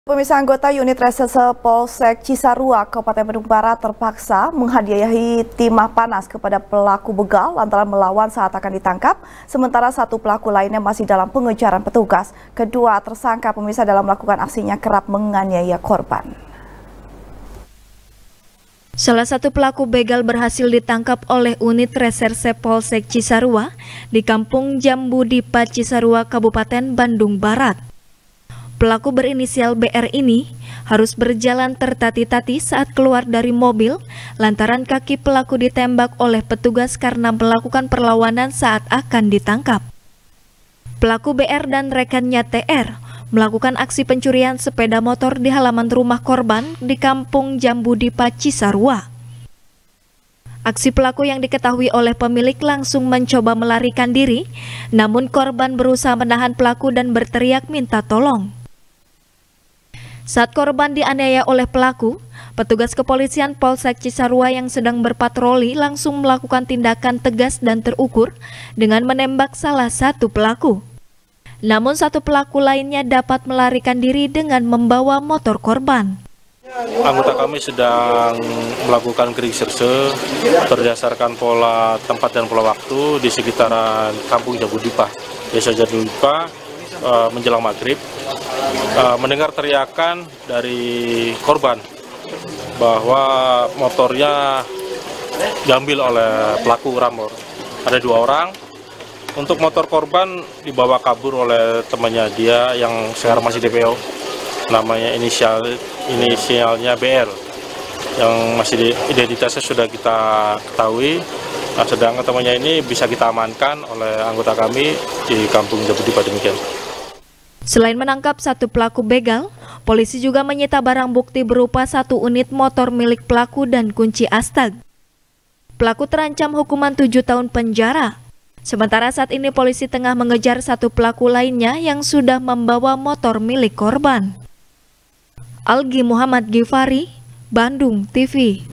Pemirsa, anggota unit reserse Polsek Cisarua, Kabupaten Bandung Barat terpaksa menghadiahi timah panas kepada pelaku begal lantaran melawan saat akan ditangkap, sementara satu pelaku lainnya masih dalam pengejaran petugas. Kedua tersangka pemirsa dalam melakukan aksinya kerap menganiaya korban. Salah satu pelaku begal berhasil ditangkap oleh unit reserse Polsek Cisarua di Kampung Jambu Dipa, Cisarua, Kabupaten Bandung Barat. Pelaku berinisial BR ini harus berjalan tertati-tati saat keluar dari mobil lantaran kaki pelaku ditembak oleh petugas karena melakukan perlawanan saat akan ditangkap. Pelaku BR dan rekannya TR melakukan aksi pencurian sepeda motor di halaman rumah korban di Kampung Jambu Dipa, Cisarua. Aksi pelaku yang diketahui oleh pemilik langsung mencoba melarikan diri, namun korban berusaha menahan pelaku dan berteriak minta tolong. Saat korban dianiaya oleh pelaku, petugas kepolisian Polsek Cisarua yang sedang berpatroli langsung melakukan tindakan tegas dan terukur dengan menembak salah satu pelaku. Namun satu pelaku lainnya dapat melarikan diri dengan membawa motor korban. Anggota kami sedang melakukan reserse berdasarkan pola tempat dan pola waktu di sekitaran Kampung Jambu Dipa, Desa Jambu Dipa, menjelang maghrib. Mendengar teriakan dari korban bahwa motornya diambil oleh pelaku ramor. Ada 2 orang. Untuk motor korban dibawa kabur oleh temannya dia yang sekarang masih DPO. Namanya inisialnya BR, yang masih identitasnya sudah kita ketahui. Nah, sedangkan temannya ini bisa kita amankan oleh anggota kami di Kampung Jambu Dipa demikian. Selain menangkap satu pelaku begal, polisi juga menyita barang bukti berupa 1 unit motor milik pelaku dan kunci astag. Pelaku terancam hukuman 7 tahun penjara. Sementara saat ini polisi tengah mengejar satu pelaku lainnya yang sudah membawa motor milik korban. Algi Muhammad Gifari, Bandung TV.